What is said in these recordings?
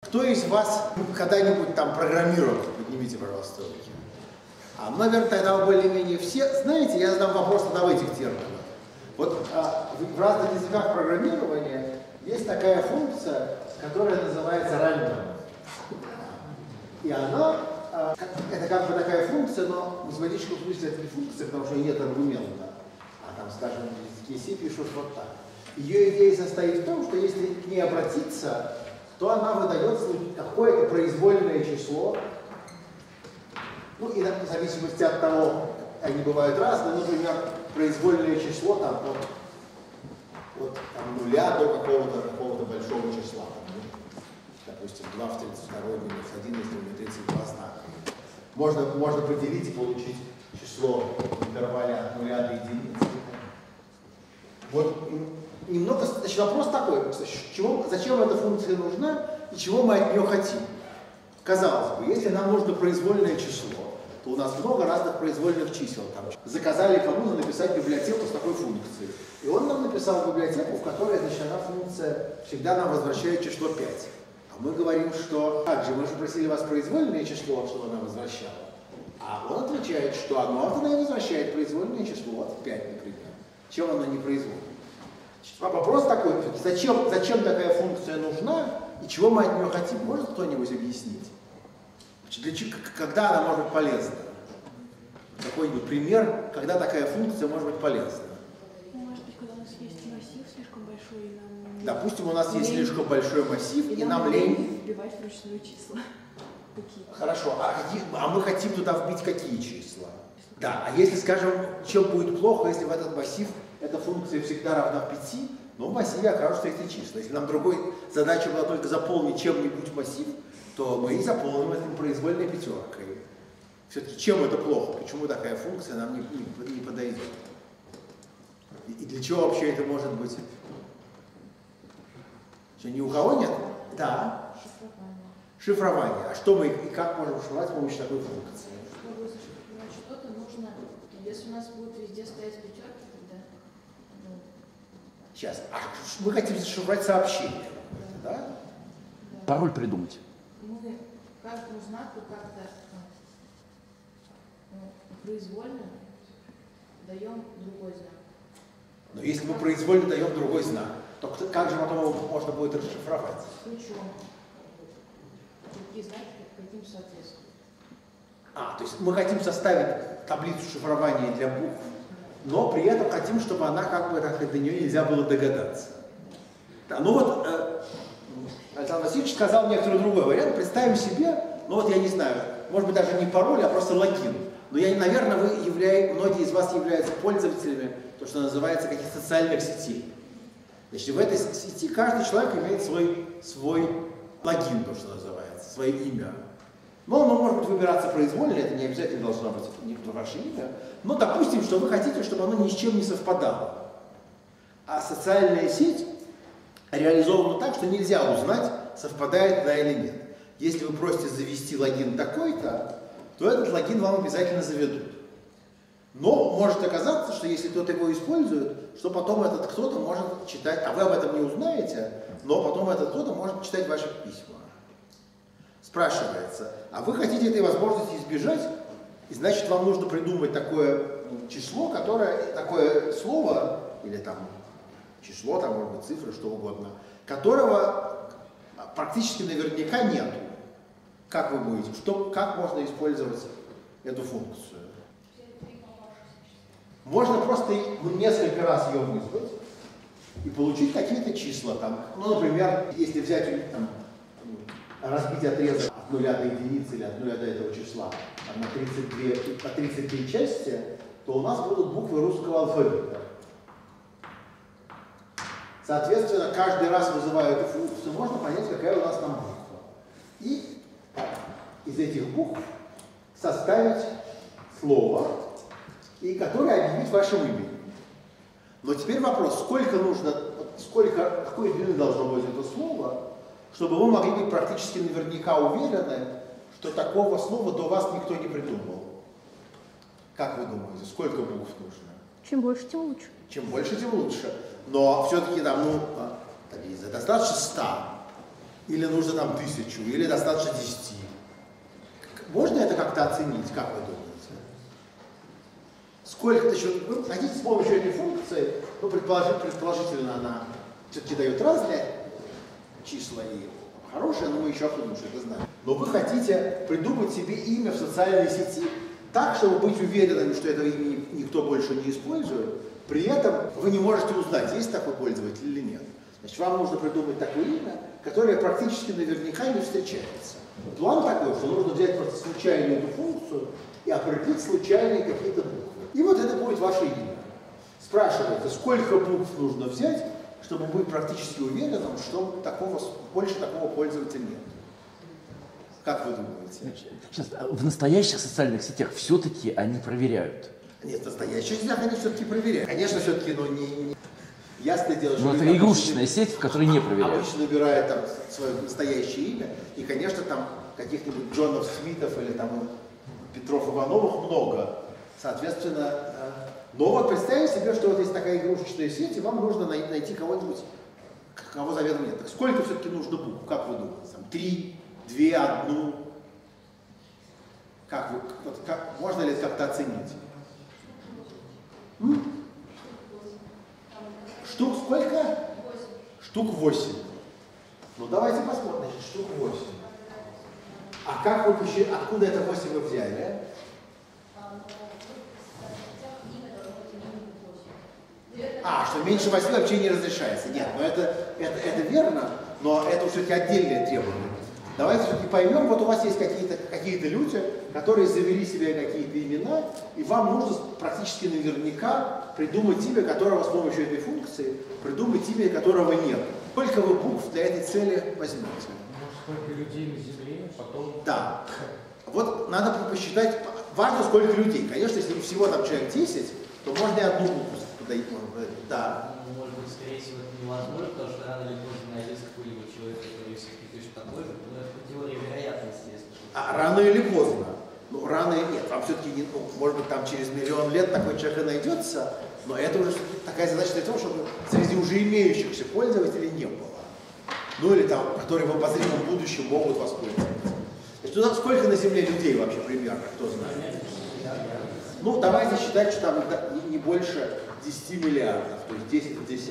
Кто из вас когда-нибудь там программировал? Поднимите, пожалуйста, руки. Наверное, тогда более-менее все. Знаете, я задам вопрос тогда в этих терминах. Вот в разных языках программирования есть такая функция, которая называется random. И она, это как бы такая функция, но в математическом смысле это не функция, потому что нет аргумента. А там, скажем, в языке C пишут вот так. Ее идея состоит в том, что если к ней обратиться, то она выдает какое-то произвольное число. Ну и в зависимости от того, они бывают разные, например, произвольное число там, от там, 0 до какого-то большого числа. Допустим, 2 в 32 минус 1, если у меня 32 знака. Можно поделить и получить число в интервале от 0 до единицы. Вот немного, значит, вопрос такой, зачем эта функция нужна и чего мы от нее хотим? Казалось бы, если нам нужно произвольное число, то у нас много разных произвольных чисел. Там заказали кому-то написать библиотеку с такой функцией. И он нам написал библиотеку, в которой, значит, она функция всегда нам возвращает число 5. А мы говорим, что также мы же просили вас произвольное число, чтобы она возвращала. А он отвечает, что оно и возвращает произвольное число, вот 5, например. Чем оно не произвольно? Вопрос такой, зачем такая функция нужна и чего мы от нее хотим? Может кто-нибудь объяснить? Когда она может быть полезна? Какой-нибудь пример, когда такая функция может быть полезна? Может быть, когда у нас есть массив слишком большой, и нам... Допустим, у нас есть слишком большой массив, и нам лень вбивать вручную числа. Хорошо, а мы хотим туда вбить какие числа? Да, а если, скажем, чем будет плохо, если в этот массив эта функция всегда равна 5, но в массиве окажутся эти числа. Если нам другой задача была только заполнить чем-нибудь массив, то мы и заполним этим произвольной пятеркой. Все-таки чем это плохо? Почему такая функция нам не подойдет? И для чего вообще это может быть? Что, ни у кого нет? Да. Шифрование. А что мы и как можем шифровать с помощью такой функции? Чтобы зашифровать что-то, нужно, если у нас будут везде стоять пятерки, тогда... Сейчас. Мы хотим зашифровать сообщение. Да? Пароль придумать. Мы каждому знаку как-то произвольно даем другой знак. Но если мы произвольно даем другой знак, то как же потом его можно будет расшифровать? Ключом. Какие знаки каким соответствуют. То есть мы хотим составить таблицу шифрования для букв, но при этом хотим, чтобы она как бы так, до нее нельзя было догадаться. Да, ну вот Александр Васильевич сказал некоторый другой вариант. Представим себе, ну вот я не знаю, может быть даже не пароль, а просто логин. Но наверное, многие из вас являются пользователями, то, что называется, каких-то социальных сетей. Значит, в этой сети каждый человек имеет свой логин, то, что называется, свое имя. Но оно может быть выбираться произвольно, это не обязательно должно быть ваше имя. Но допустим, что вы хотите, чтобы оно ни с чем не совпадало. А социальная сеть реализована так, что нельзя узнать, совпадает да или нет. Если вы просите завести логин такой-то, то этот логин вам обязательно заведут. Но может оказаться, что если кто-то его использует, что потом этот кто-то может читать, а вы об этом не узнаете, но потом этот кто-то может читать ваши письма. Спрашивается, а вы хотите этой возможности избежать, и значит вам нужно придумать такое число, такое слово, или там число, там может быть цифры, что угодно, которого практически наверняка нету. Как вы будете, как можно использовать эту функцию? Можно просто несколько раз ее вызвать и получить какие-то числа. Там, ну, например, если взять, разбить отрезок от 0 до единицы или от 0 до этого числа на 33 части, то у нас будут буквы русского алфавита. Соответственно, каждый раз вызывая эту функцию, можно понять, какая у нас там буква. И из этих букв составить слово, и которое объявить вашим именем. Но теперь вопрос, какой длины должно быть это слово, чтобы вы могли быть практически наверняка уверены, что такого слова до вас никто не придумал. Как вы думаете, сколько букв нужно? Чем больше, тем лучше. Чем больше, тем лучше. Но все-таки там, достаточно 100. Или нужно там 1000, или достаточно 10. Можно это как-то оценить, как вы думаете? Сколько вы хотите с помощью этой функции, ну, предположительно, она все-таки дает разные числа и хорошие, но мы еще обсудим, что это знаем. Но вы хотите придумать себе имя в социальной сети так, чтобы быть уверенным, что это имя никто больше не использует. При этом вы не можете узнать, есть такой пользователь или нет. Значит, вам нужно придумать такое имя, которое практически наверняка не встречается. План такой, что нужно взять просто случайную эту функцию и определить случайные какие-то буквы. И вот это будет ваше имя. Спрашивается, сколько букв нужно взять, чтобы быть практически уверенным, что больше такого пользователя нет. Как вы думаете? Сейчас, в настоящих социальных сетях все-таки они проверяют. Нет, в настоящих сетях они все-таки проверяют. Конечно, все-таки, ясное дело, что... Но это игрушечная сеть, в которой не проверяют. Обычно набирает там свое настоящее имя, и, конечно, там каких-нибудь Джонов Смитов или там Петров Ивановых много. Соответственно, но вот представьте себе, что вот есть такая игрушечная сеть, и вам нужно найти кого-нибудь, кого заведомо нет. Так сколько все-таки нужно букв? Как вы думаете? Там 3, 2, 1? Можно ли это как-то оценить? Штук сколько? 8. Штук 8. Ну давайте посмотрим, значит, штук 8. А как вы вообще, откуда это 8 вы взяли? Что меньше 8 вообще не разрешается. Нет, но это верно, но это уже все-таки отдельное требование. Давайте все-таки поймем, вот у вас есть какие-то люди, которые завели себе какие-то имена, и вам нужно практически наверняка придумать имя, которого с помощью этой функции, придумать имя, которого нет. Сколько вы букв для этой цели возьмете? Сколько людей на Земле, потом... Да. Вот надо посчитать, важно сколько людей. Конечно, если всего там человек 10, то можно и одну букву туда. Да. Ну, может быть, скорее всего, это невозможно, потому что рано или поздно найдется какой-нибудь человек, который все-таки точно такой же, но это по теории вероятности, если что. Рано или поздно. Ну, рано или нет. Вам все-таки, может быть, там через миллион лет такой человек и найдется, но это уже такая задача для того, чтобы среди уже имеющихся пользователей не было. Ну, или там, которые в обозримом будущем могут воспользоваться. Значит, сколько на Земле людей вообще примерно, кто знает? Ну, давайте считать, что там не больше 10 миллиардов, то есть 10 в 10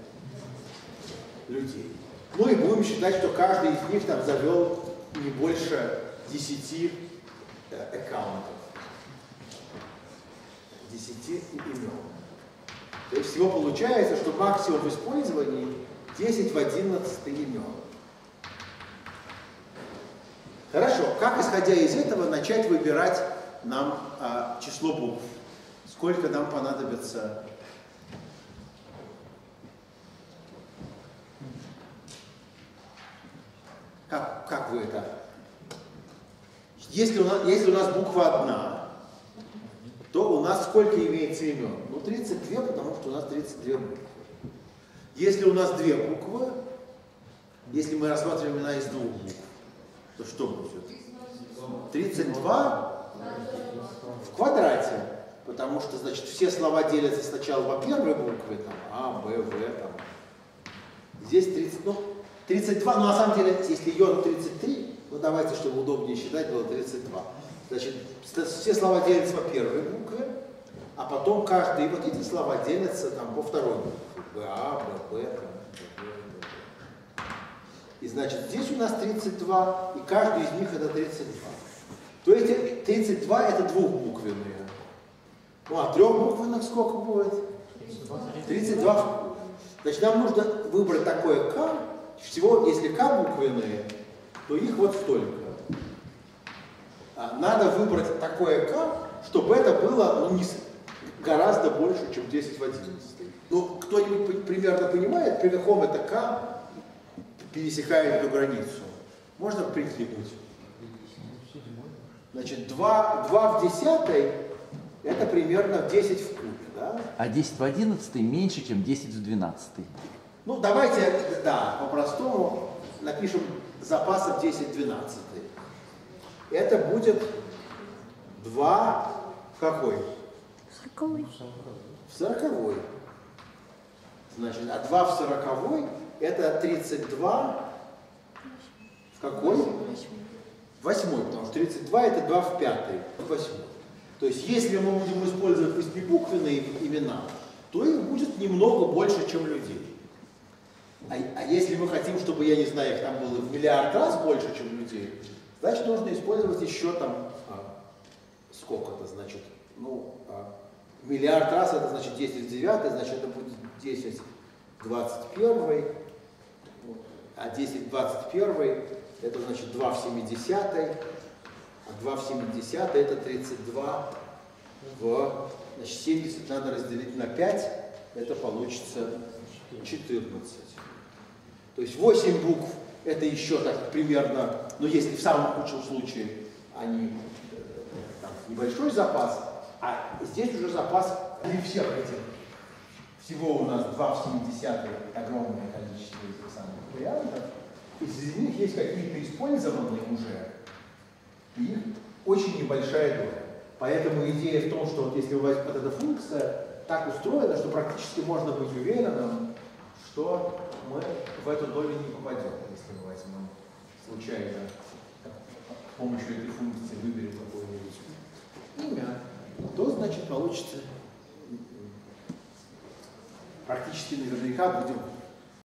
людей. Ну и будем считать, что каждый из них там завел не больше 10 аккаунтов, 10 имен. То есть всего получается, что максимум в использовании 10 в 11 имен. Хорошо, как исходя из этого начать выбирать нам число букв? Сколько нам понадобится? Как вы это? Если у нас буква одна, то у нас сколько имеется имен? Ну, 32, потому что у нас 32 буквы. Если у нас две буквы, если мы рассматриваем имена из двух букв, то что будет? 32 в квадрате, потому что, значит, все слова делятся сначала по первой букве, там, А, Б, В, там. Здесь 32, но на самом деле, если йоду 33, ну давайте, чтобы удобнее считать, было 32. Значит, все слова делятся по первой букве, а потом каждые вот эти слова делятся там по второй букве. Б, А, Б, Б, там, и значит, здесь у нас 32, и каждый из них это 32. То есть 32 это двухбуквенные. Ну а трехбуквенных сколько будет? 32. Значит, нам нужно выбрать такое К. Всего, если К буквенные, то их вот столько. Надо выбрать такое К, чтобы это было гораздо больше, чем 10 в 11. Ну, кто-нибудь примерно понимает, при каком это К пересекает эту границу? Можно прикинуть? Значит, 2 в 10 это примерно 10 в кубе, да? А 10 в 11 меньше, чем 10 в 12. Ну, давайте, да, по-простому напишем запасом 10 в 12. Это будет 2 в какой? 40-й. В 40-й. Значит, а 2 в 40-й это 32 Какой? 8, потому что 32 это 2 в 5, 8. То есть если мы будем использовать восьмибуквенные имена, то их будет немного больше, чем людей. А если мы хотим, чтобы, я не знаю, их там было в миллиард раз больше, чем людей, значит, нужно использовать еще там, сколько-то, значит, миллиард раз, это значит 10 в 9, значит, это будет 10 в 21, а 10 в 21, это значит 2 в 70, а 2 в 70 это 32 значит, 70 надо разделить на 5, это получится 14. То есть 8 букв это еще так примерно, но если в самом худшем случае они там, небольшой запас, а здесь уже запас для всех этих. Всего у нас 2 в 70 огромное количество этих самых вариантов. Из них есть какие-то использованные уже, и их очень небольшая доля. Поэтому идея в том, что вот если вот эта функция так устроена, что практически можно быть уверенным, что мы в эту долю не попадем, если мы возьмем случайно с помощью этой функции выберем какое-нибудь имя, то значит получится практически наверняка будем